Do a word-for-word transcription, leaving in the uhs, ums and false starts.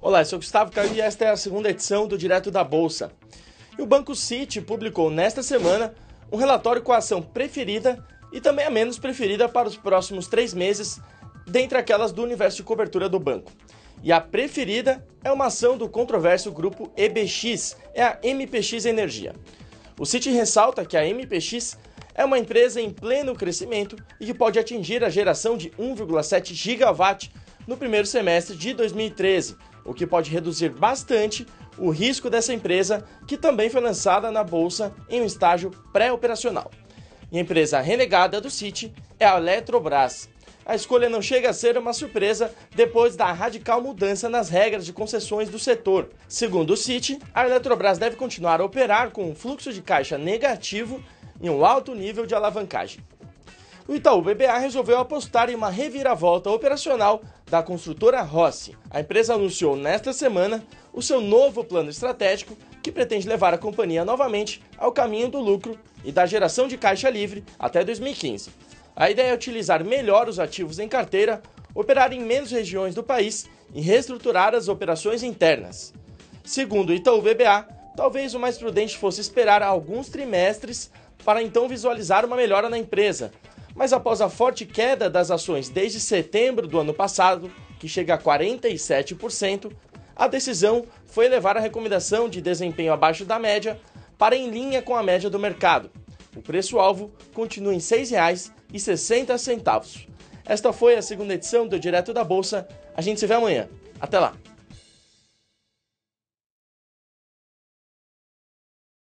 Olá, eu sou Gustavo Caio e esta é a segunda edição do Direto da Bolsa. E o Banco Citi publicou nesta semana um relatório com a ação preferida e também a menos preferida para os próximos três meses, dentre aquelas do universo de cobertura do banco. E a preferida é uma ação do controverso grupo E B X, é a M P X Energia. O Citi ressalta que a M P X é uma empresa em pleno crescimento e que pode atingir a geração de um vírgula sete gigawatt no primeiro semestre de dois mil e treze, o que pode reduzir bastante o risco dessa empresa, que também foi lançada na bolsa em um estágio pré-operacional. E a empresa renegada do Citi é a Eletrobras. A escolha não chega a ser uma surpresa depois da radical mudança nas regras de concessões do setor. Segundo o Citi, a Eletrobras deve continuar a operar com um fluxo de caixa negativo e um alto nível de alavancagem. O Itaú B B A resolveu apostar em uma reviravolta operacional da construtora Rossi. A empresa anunciou nesta semana o seu novo plano estratégico, que pretende levar a companhia novamente ao caminho do lucro e da geração de caixa livre até dois mil e quinze. A ideia é utilizar melhor os ativos em carteira, operar em menos regiões do país e reestruturar as operações internas. Segundo o Itaú B B A, talvez o mais prudente fosse esperar alguns trimestres para então visualizar uma melhora na empresa. Mas após a forte queda das ações desde setembro do ano passado, que chega a quarenta e sete por cento, a decisão foi levar a recomendação de desempenho abaixo da média para em linha com a média do mercado. O preço-alvo continua em seis reais e sessenta centavos. Esta foi a segunda edição do Direto da Bolsa. A gente se vê amanhã. Até lá!